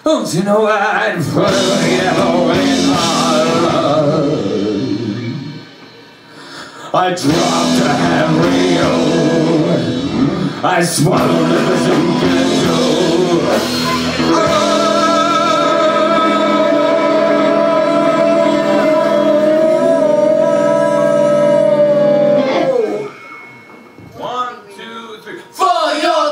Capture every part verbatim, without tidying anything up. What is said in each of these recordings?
Don't you know I'd put a yellow in my love? I dropped a ham radio, I swallowed it as you can do. One, two, three, for your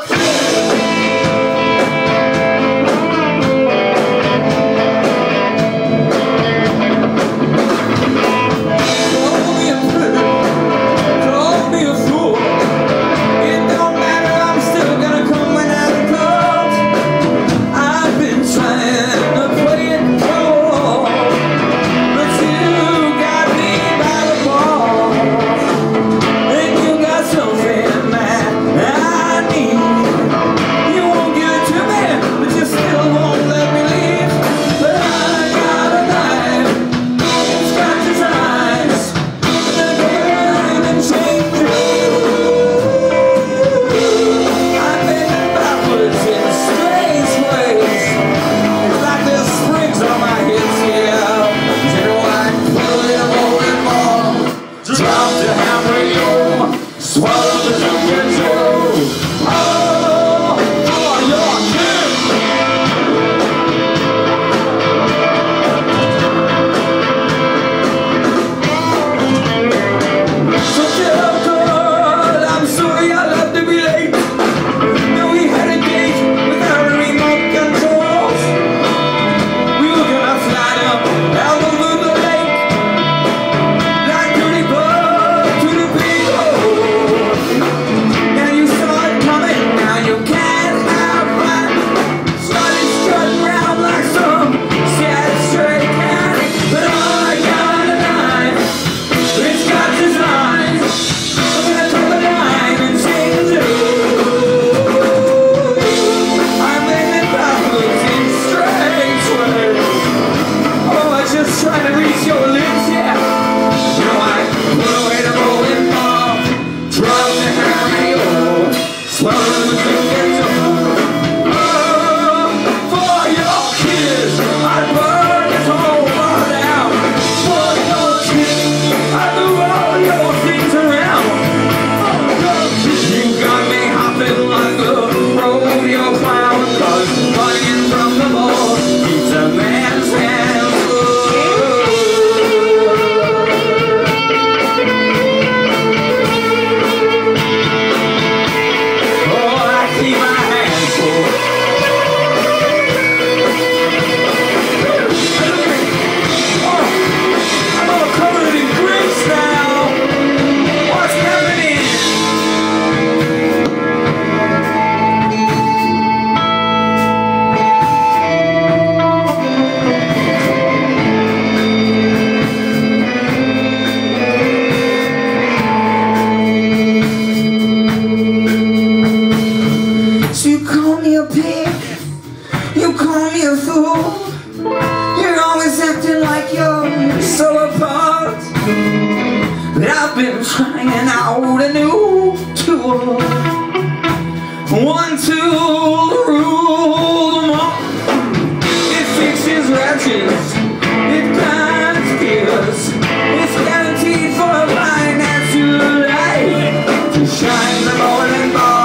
swallow the jungle Joe. Oh, for your kiss. So tell girl, I'm sorry I'll have to be late. Now we had a date without remote controls. We were gonna fly up out over the lake like dirty bird to the big hole. Trying to reach your lips, yeah. You know I put away the rolling ball, drop the hammer, swallow the ticket. Oh, for your kiss, I'd burn this whole bar down. For your kiss, I'd move all your things around. For your kiss, you got me hopping like a rodeo clown, 'cause running from the ball keeps a man's hands. You call me a pig, you call me a fool. You're always acting like you're so apart. But I've been trying out a new tool. One tool to rule them all. It fixes ratchets, it grinds gears. It's guaranteed for a blind natural light to shine the bowling ball.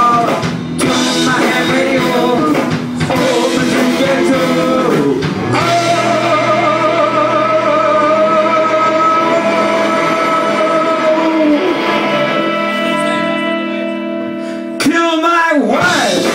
Kill my wife.